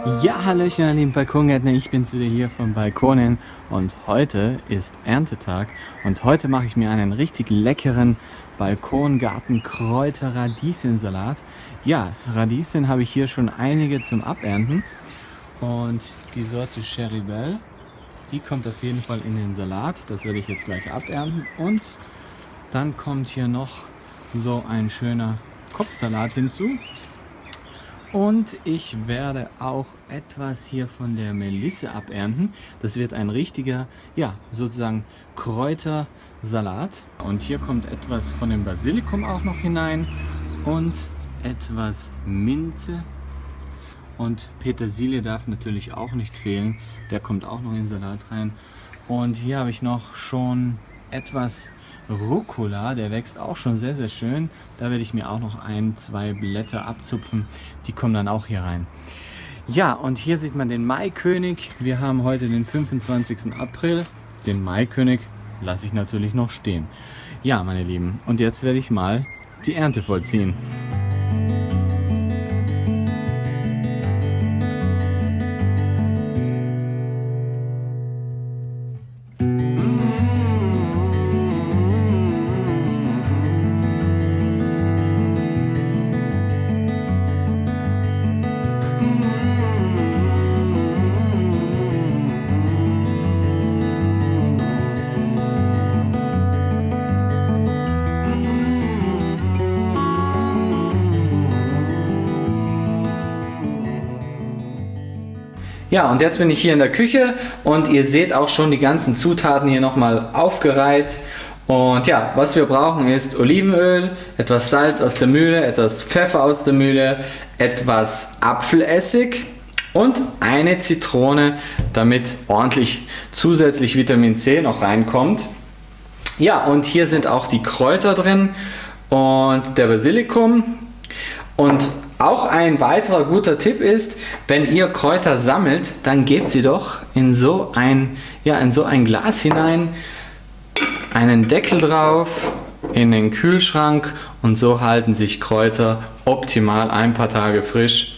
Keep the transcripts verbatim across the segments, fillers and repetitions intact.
Ja, hallöchen, meine lieben Balkongärtner, ich bin's wieder hier von Balkonen und heute ist Erntetag und heute mache ich mir einen richtig leckeren Balkongarten-Kräuter-Radieschensalat. Ja, Radieschen habe ich hier schon einige zum Abernten und die Sorte Cherry Belle, die kommt auf jeden Fall in den Salat, das werde ich jetzt gleich abernten und dann kommt hier noch so ein schöner Kopfsalat hinzu. Und ich werde auch etwas hier von der Melisse abernten. Das wird ein richtiger, ja, sozusagen Kräutersalat. Und hier kommt etwas von dem Basilikum auch noch hinein und etwas Minze. Und Petersilie darf natürlich auch nicht fehlen. Der kommt auch noch in den Salat rein. Und hier habe ich noch schon etwas Rucola, der wächst auch schon sehr, sehr schön. Da werde ich mir auch noch ein, zwei Blätter abzupfen. Die kommen dann auch hier rein. Ja, und hier sieht man den Maikönig. Wir haben heute den fünfundzwanzigsten April. Den Maikönig lasse ich natürlich noch stehen. Ja, meine Lieben, und jetzt werde ich mal die Ernte vollziehen. Ja, und jetzt bin ich hier in der Küche und ihr seht auch schon die ganzen Zutaten hier nochmal aufgereiht. Und ja, was wir brauchen ist Olivenöl, etwas Salz aus der Mühle, etwas Pfeffer aus der Mühle, etwas Apfelessig und eine Zitrone, damit ordentlich zusätzlich Vitamin C noch reinkommt. Ja, und hier sind auch die Kräuter drin und der Basilikum. Und auch ein weiterer guter Tipp ist, wenn ihr Kräuter sammelt, dann gebt sie doch in so ein, ja, in so ein Glas hinein, einen Deckel drauf, in den Kühlschrank und so halten sich Kräuter optimal ein paar Tage frisch.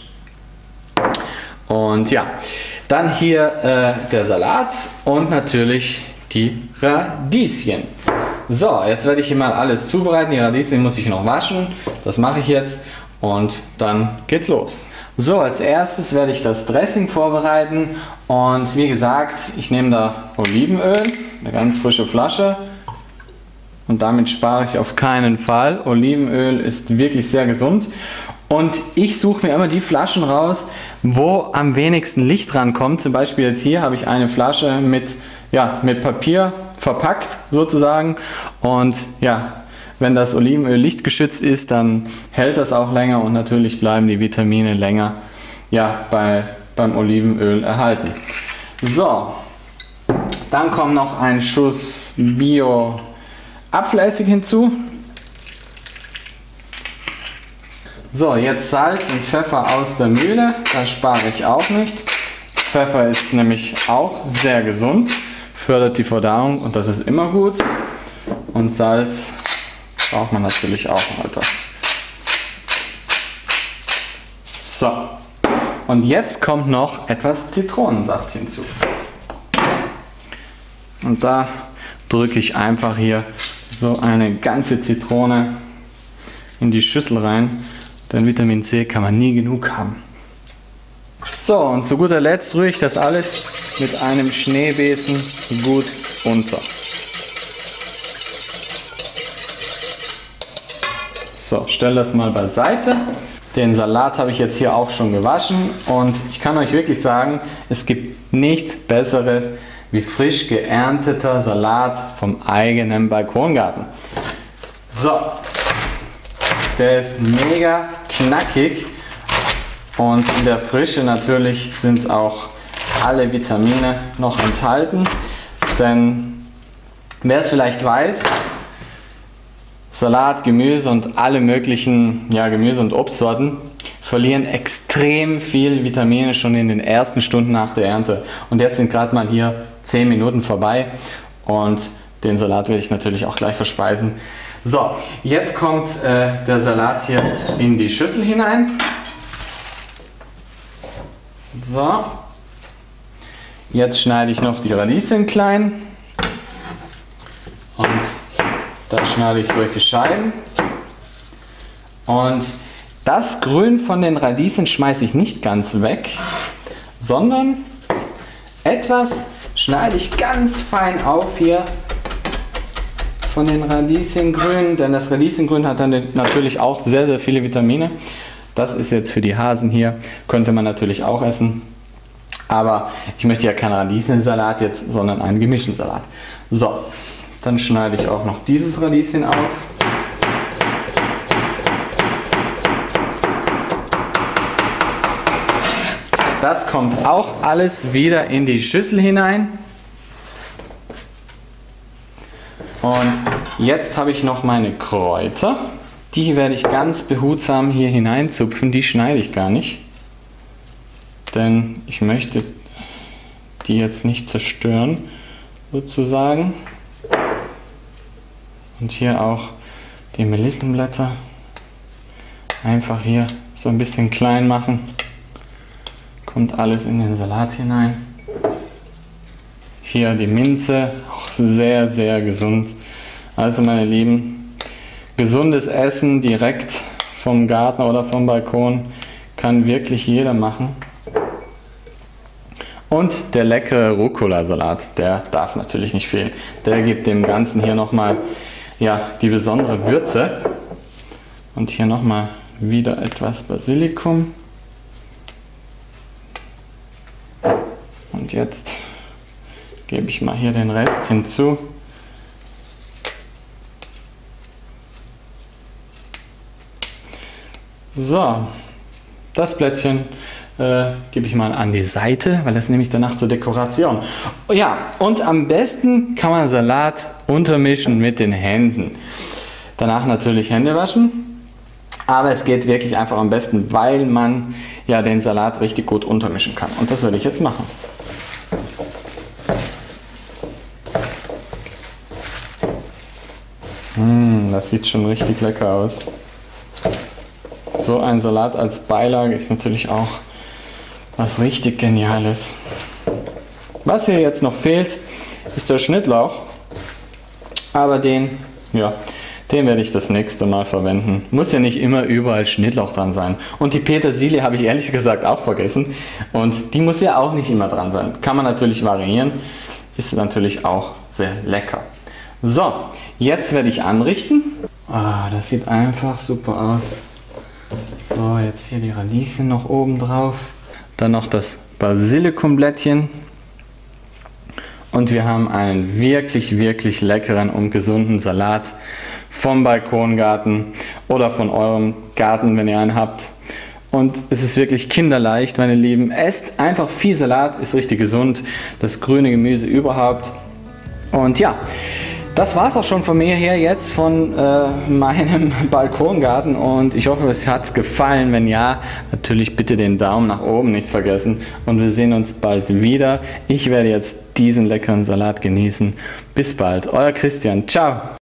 Und ja, dann hier äh, der Salat und natürlich die Radieschen. So, jetzt werde ich hier mal alles zubereiten. Die Radieschen muss ich noch waschen, das mache ich jetzt. Und dann geht's los. So, als erstes werde ich das Dressing vorbereiten und wie gesagt, ich nehme da Olivenöl, eine ganz frische Flasche und damit spare ich auf keinen Fall. Olivenöl ist wirklich sehr gesund und ich suche mir immer die Flaschen raus, wo am wenigsten Licht dran kommt. Zum Beispiel jetzt hier habe ich eine Flasche mit, ja, mit Papier verpackt sozusagen und ja, wenn das Olivenöl lichtgeschützt ist, dann hält das auch länger und natürlich bleiben die Vitamine länger, ja, bei, beim Olivenöl erhalten. So, dann kommt noch ein Schuss Bio Apfelessig hinzu. So, jetzt Salz und Pfeffer aus der Mühle, das spare ich auch nicht. Pfeffer ist nämlich auch sehr gesund, fördert die Verdauung und das ist immer gut. Und Salz braucht man natürlich auch noch etwas. So, und jetzt kommt noch etwas Zitronensaft hinzu. Und da drücke ich einfach hier so eine ganze Zitrone in die Schüssel rein, denn Vitamin C kann man nie genug haben. So, und zu guter Letzt rühre ich das alles mit einem Schneebesen gut unter. So, stelle das mal beiseite. Den Salat habe ich jetzt hier auch schon gewaschen und ich kann euch wirklich sagen, es gibt nichts Besseres wie frisch geernteter Salat vom eigenen Balkongarten. So, der ist mega knackig und in der Frische natürlich sind auch alle Vitamine noch enthalten, denn wer es vielleicht weiß, Salat, Gemüse und alle möglichen, ja, Gemüse- und Obstsorten verlieren extrem viel Vitamine schon in den ersten Stunden nach der Ernte. Und jetzt sind gerade mal hier zehn Minuten vorbei und den Salat werde ich natürlich auch gleich verspeisen. So, jetzt kommt äh, der Salat hier in die Schüssel hinein. So. Jetzt schneide ich noch die Radieschen klein. Und da schneide ich solche Scheiben. Und das Grün von den Radieschen schmeiße ich nicht ganz weg, sondern etwas schneide ich ganz fein auf hier von den Radieschengrün, denn das Radieschengrün hat dann natürlich auch sehr, sehr viele Vitamine. Das ist jetzt für die Hasen hier, könnte man natürlich auch essen. Aber ich möchte ja keinen Radieschensalat jetzt, sondern einen gemischten Salat. So, dann schneide ich auch noch dieses Radieschen auf. Das kommt auch alles wieder in die Schüssel hinein. Und jetzt habe ich noch meine Kräuter. Die werde ich ganz behutsam hier hineinzupfen. Die schneide ich gar nicht. Denn ich möchte die jetzt nicht zerstören, sozusagen. Und hier auch die Melissenblätter einfach hier so ein bisschen klein machen. Kommt alles in den Salat hinein. Hier die Minze, auch sehr, sehr gesund. Also meine Lieben, gesundes Essen direkt vom Garten oder vom Balkon kann wirklich jeder machen. Und der leckere Rucola-Salat, der darf natürlich nicht fehlen. Der gibt dem Ganzen hier nochmal ja, die besondere Würze. Und hier nochmal wieder etwas Basilikum. Und jetzt gebe ich mal hier den Rest hinzu. So, das Blättchen äh, gebe ich mal an die Seite, weil das nehme ich danach zur Dekoration. Ja, und am besten kann man Salat untermischen mit den Händen. Danach natürlich Hände waschen, aber es geht wirklich einfach am besten, weil man ja den Salat richtig gut untermischen kann. Und das werde ich jetzt machen. Mmh, das sieht schon richtig lecker aus. So ein Salat als Beilage ist natürlich auch was richtig Geniales. Was hier jetzt noch fehlt, ist der Schnittlauch. Aber den, ja, den werde ich das nächste Mal verwenden. Muss ja nicht immer überall Schnittlauch dran sein. Und die Petersilie habe ich ehrlich gesagt auch vergessen. Und die muss ja auch nicht immer dran sein. Kann man natürlich variieren. Ist natürlich auch sehr lecker. So, jetzt werde ich anrichten. Ah, das sieht einfach super aus. So, jetzt hier die Radieschen noch oben drauf. Dann noch das Basilikumblättchen. Und wir haben einen wirklich, wirklich leckeren und gesunden Salat vom Balkongarten oder von eurem Garten, wenn ihr einen habt. Und es ist wirklich kinderleicht, meine Lieben. Esst einfach viel Salat, ist richtig gesund. Das grüne Gemüse überhaupt. Und ja, das war es auch schon von mir her jetzt, von äh, meinem Balkongarten, und ich hoffe, es hat es gefallen. Wenn ja, natürlich bitte den Daumen nach oben nicht vergessen, und wir sehen uns bald wieder. Ich werde jetzt diesen leckeren Salat genießen. Bis bald, euer Christian. Ciao!